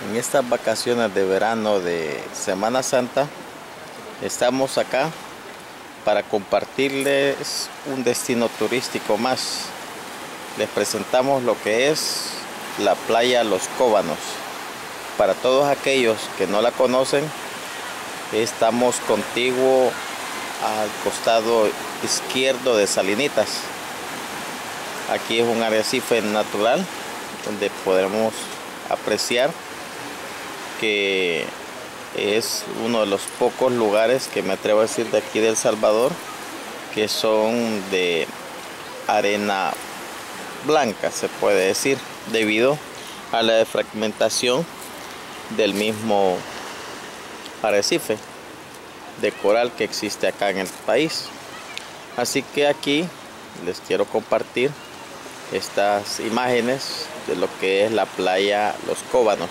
En estas vacaciones de verano de Semana Santa estamos acá para compartirles un destino turístico más. Les presentamos lo que es la playa Los Cóbanos. Para todos aquellos que no la conocen, estamos contiguo al costado izquierdo de Salinitas. Aquí es un arrecife natural donde podremos apreciar que es uno de los pocos lugares que me atrevo a decir de aquí de El Salvador que son de arena blanca, se puede decir, debido a la fragmentación del mismo arrecife de coral que existe acá en el país. Así que aquí les quiero compartir estas imágenes de lo que es la playa Los Cóbanos.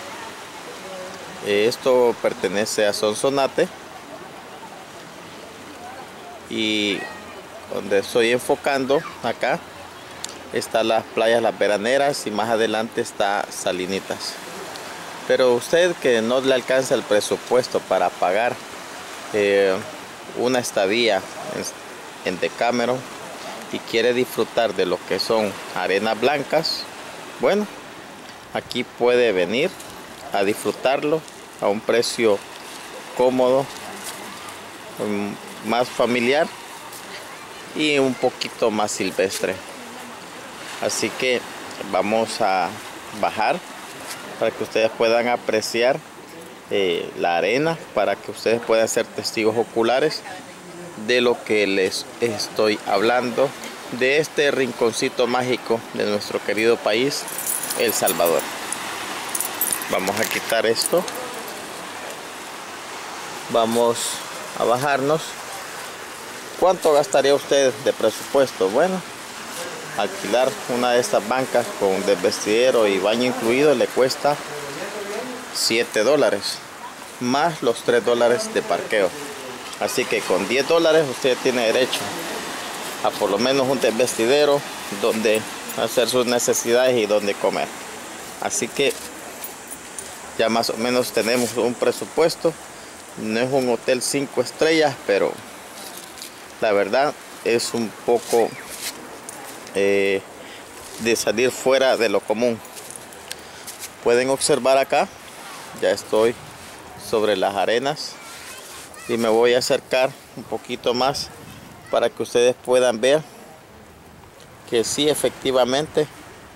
Esto pertenece a Sonsonate y donde estoy enfocando acá están las playas Las Veraneras y más adelante está Salinitas. Pero usted que no le alcanza el presupuesto para pagar una estadía en Decameron y quiere disfrutar de lo que son arenas blancas, bueno, aquí puede venir a disfrutarlo a un precio cómodo, más familiar y un poquito más silvestre. Así que vamos a bajar para que ustedes puedan apreciar la arena, para que ustedes puedan ser testigos oculares de lo que les estoy hablando, de este rinconcito mágico de nuestro querido país, El Salvador. Vamos a quitar esto, vamos a bajarnos. ¿Cuánto gastaría usted de presupuesto? Bueno, alquilar una de estas bancas con desvestidero y baño incluido le cuesta $7 más los $3 de parqueo. Así que con $10 usted tiene derecho a por lo menos un desvestidero donde hacer sus necesidades y donde comer. Así que ya más o menos tenemos un presupuesto. No es un hotel 5 estrellas, pero la verdad es un poco de salir fuera de lo común. Pueden observar acá, ya estoy sobre las arenas y me voy a acercar un poquito más para que ustedes puedan ver que sí, efectivamente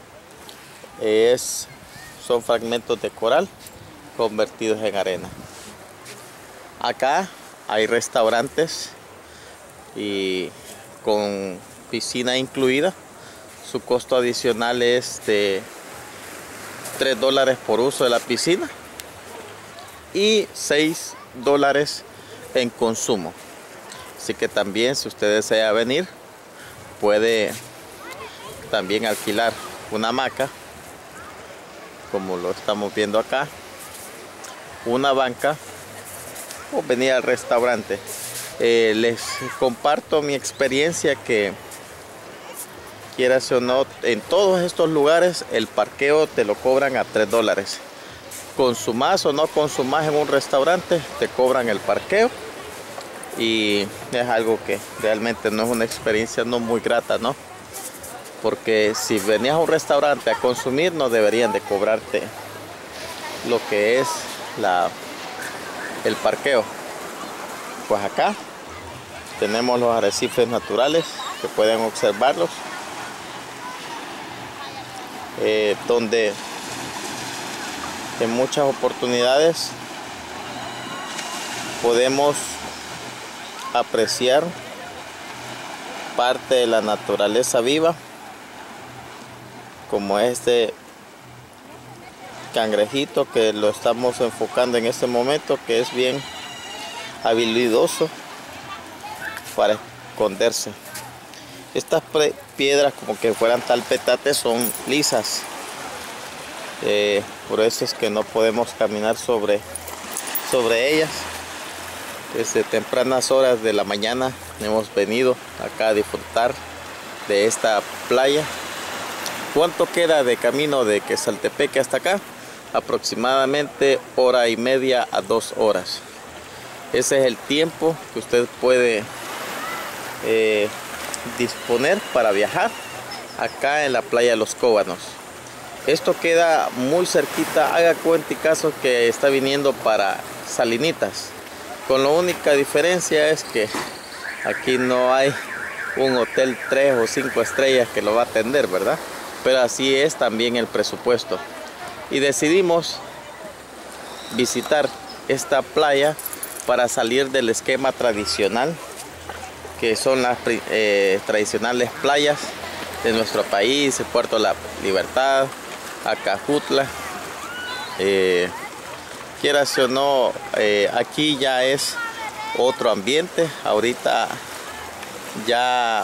son fragmentos de coral convertidos en arena. Acá hay restaurantes y con piscina incluida. Su costo adicional es de $3 por uso de la piscina y $6 en consumo. Así que también, si usted desea venir, puede también alquilar una hamaca, como lo estamos viendo acá, una banca, o venir al restaurante. Les comparto mi experiencia que, quieras o no, en todos estos lugares el parqueo te lo cobran a $3. Consumas o no consumas en un restaurante, te cobran el parqueo. Y es algo que realmente no es una experiencia no muy grata, ¿no? Porque si venías a un restaurante a consumir, no deberían de cobrarte lo que es el parqueo. Pues acá tenemos los arrecifes naturales que pueden observarlos, donde en muchas oportunidades podemos apreciar parte de la naturaleza viva, como este cangrejito que lo estamos enfocando en este momento, que es bien habilidoso para esconderse. Estas piedras, como que fueran tal petate, son lisas, por eso es que no podemos caminar sobre ellas. Desde tempranas horas de la mañana hemos venido acá a disfrutar de esta playa. ¿Cuánto queda de camino de Quesaltepeque hasta acá? aproximadamente 1:30 a 2 horas. Ese es el tiempo que usted puede disponer para viajar acá en la playa de Los Cóbanos. Esto queda muy cerquita, haga cuenta y caso que está viniendo para Salinitas, con la única diferencia es que aquí no hay un hotel 3 o 5 estrellas que lo va a atender, ¿verdad? Pero así es también el presupuesto. Y decidimos visitar esta playa para salir del esquema tradicional, que son las tradicionales playas de nuestro país, el Puerto La Libertad, Acajutla. Quieras o no, aquí ya es otro ambiente. Ahorita ya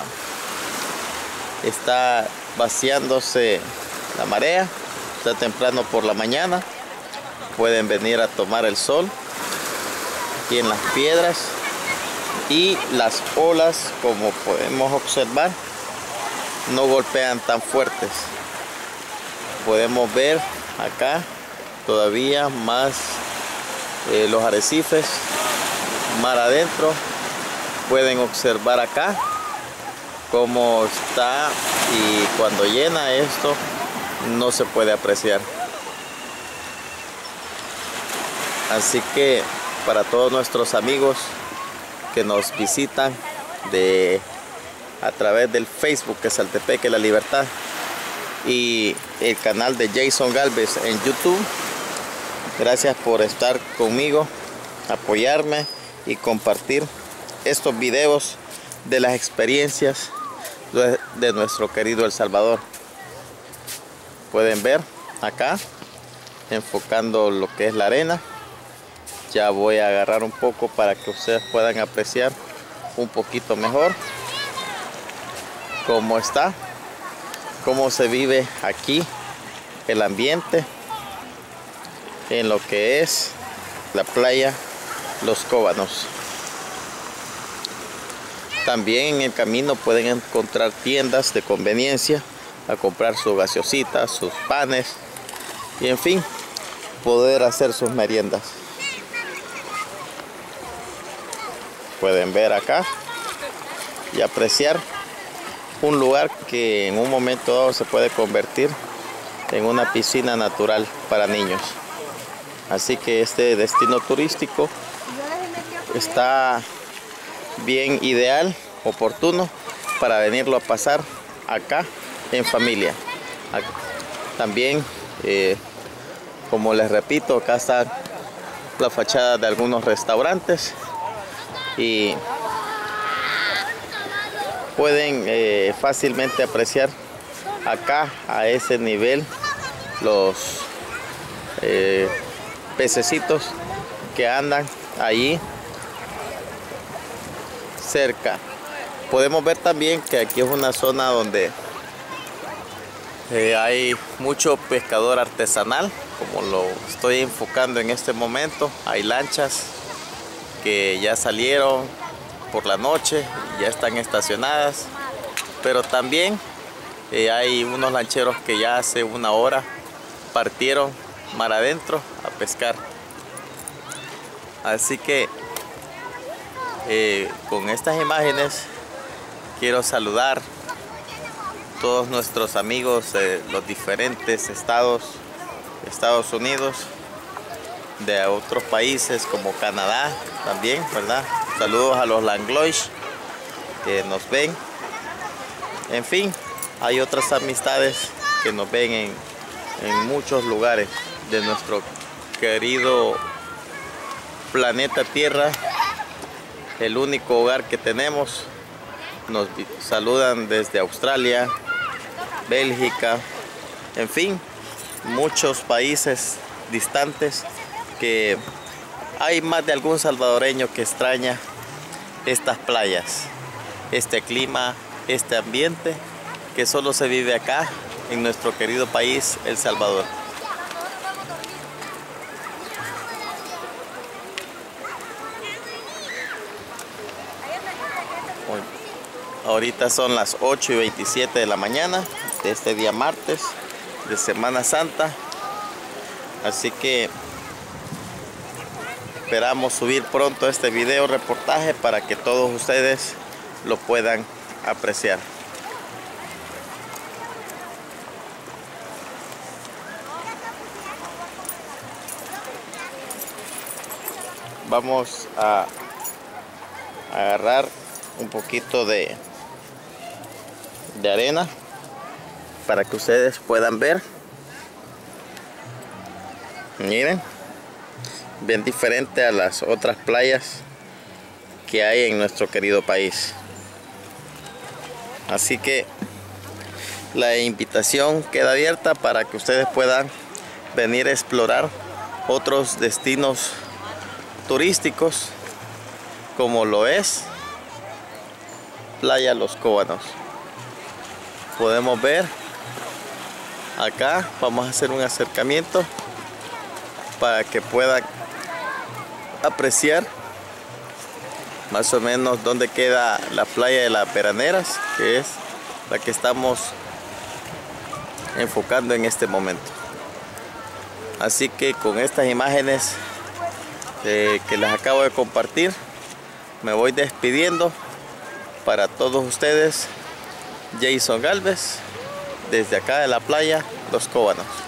está vaciándose la marea, está temprano por la mañana, pueden venir a tomar el sol aquí en las piedras, y las olas, como podemos observar, no golpean tan fuertes. Podemos ver acá todavía más los arrecifes mar adentro. Pueden observar acá cómo está, y cuando llena esto no se puede apreciar. Así que para todos nuestros amigos que nos visitan a través del Facebook que es Saltepeque La Libertad, y el canal de Jason Galvez en YouTube, gracias por estar conmigo, apoyarme y compartir estos videos de las experiencias de nuestro querido El Salvador. Pueden ver acá enfocando lo que es la arena. Ya voy a agarrar un poco para que ustedes puedan apreciar un poquito mejor cómo está, cómo se vive aquí el ambiente en lo que es la playa Los Cóbanos. También en el camino pueden encontrar tiendas de conveniencia a comprar sus gaseositas, sus panes y en fin, poder hacer sus meriendas. Pueden ver acá y apreciar un lugar que en un momento dado se puede convertir en una piscina natural para niños. Así que este destino turístico está bien ideal, oportuno para venirlo a pasar acá en familia. También, como les repito, acá está la fachada de algunos restaurantes y pueden fácilmente apreciar acá a ese nivel los pececitos que andan allí cerca. Podemos ver también que aquí es una zona donde hay mucho pescador artesanal, como lo estoy enfocando en este momento. Hay lanchas que ya salieron por la noche, ya están estacionadas, pero también hay unos lancheros que ya hace una hora partieron mar adentro a pescar. Así que con estas imágenes quiero saludar a todos nuestros amigos de los diferentes estados de Estados Unidos, de otros países como Canadá también, ¿verdad? Saludos a los Langlois que nos ven. En fin, hay otras amistades que nos ven en muchos lugares de nuestro querido planeta Tierra, el único hogar que tenemos. Nos saludan desde Australia, Bélgica, en fin, muchos países distantes, que hay más de algún salvadoreño que extraña estas playas, este clima, este ambiente que solo se vive acá en nuestro querido país, El Salvador. Ahorita son las 8:27 de la mañana de este día martes de Semana Santa. Así que esperamos subir pronto este video reportaje para que todos ustedes lo puedan apreciar. Vamos a agarrar un poquito de arena para que ustedes puedan ver. Miren, bien diferente a las otras playas que hay en nuestro querido país. Así que la invitación queda abierta para que ustedes puedan venir a explorar otros destinos turísticos como lo es Playa Los Cóbanos. Podemos ver acá, vamos a hacer un acercamiento para que puedan apreciar más o menos dónde queda la playa de las Veraneras, que es la que estamos enfocando en este momento. Así que con estas imágenes que les acabo de compartir, me voy despidiendo. Para todos ustedes, Jason Galvez, desde acá de la playa Los Cóbanos.